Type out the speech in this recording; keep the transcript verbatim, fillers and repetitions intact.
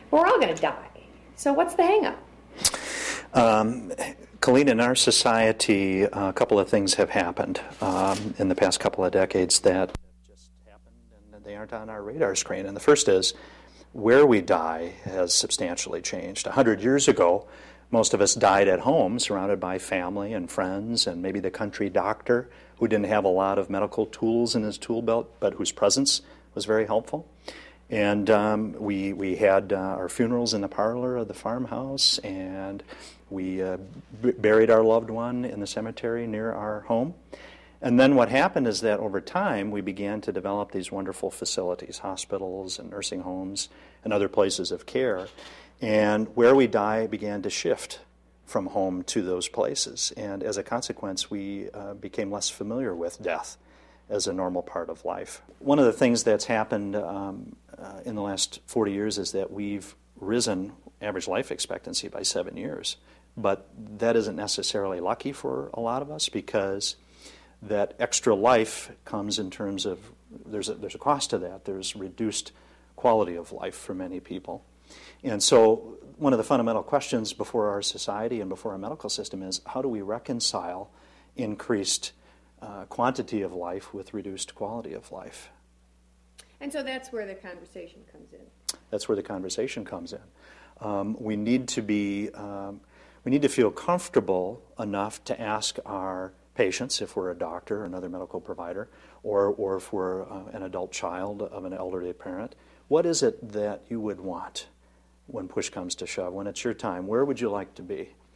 We're all going to die. So what's the hang-up? Um, Colleen, in our society, a couple of things have happened um, in the past couple of decades that just happened and they aren't on our radar screen. And the first is where we die has substantially changed. A hundred years ago, most of us died at home, surrounded by family and friends and maybe the country doctor who didn't have a lot of medical tools in his tool belt, but whose presence was very helpful. And um, we, we had uh, our funerals in the parlor of the farmhouse, and we uh, b- buried our loved one in the cemetery near our home. And then what happened is that over time we began to develop these wonderful facilities, hospitals and nursing homes and other places of care. And where we die began to shift from home to those places. And as a consequence, we uh, became less familiar with death as a normal part of life. One of the things that's happened um, uh, in the last forty years is that we've risen average life expectancy by seven years. But that isn't necessarily lucky for a lot of us, because that extra life comes in terms of, there's a, there's a cost to that. There's reduced quality of life for many people. And so one of the fundamental questions before our society and before our medical system is, how do we reconcile increased uh, quantity of life with reduced quality of life? And so that's where the conversation comes in. That's where the conversation comes in. Um, we need to be, um, we need to feel comfortable enough to ask our patients, if we're a doctor or another medical provider, or, or if we're uh, an adult child of an elderly parent, what is it that you would want when push comes to shove, when it's your time? Where would you like to be?